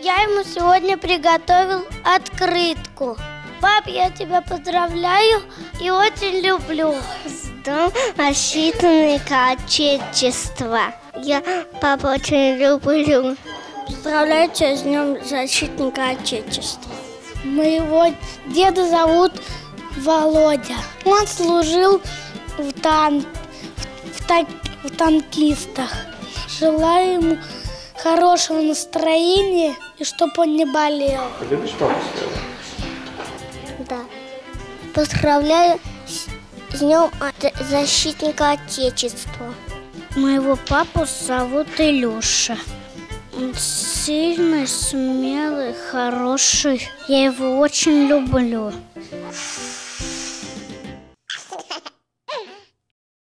Я ему сегодня приготовил открытку. Пап, я тебя поздравляю и очень люблю. С Днем защитника Отечества. Я папу очень люблю. Поздравляю тебя с Днем защитника Отечества. Моего деда зовут Володя. Он служил в танкистах. Желаю ему хорошего настроения и чтобы он не болел. Любишь папу своего? Да. Поздравляю с Днем защитника Отечества. Моего папу зовут Илюша. Он сильный, смелый, хороший. Я его очень люблю.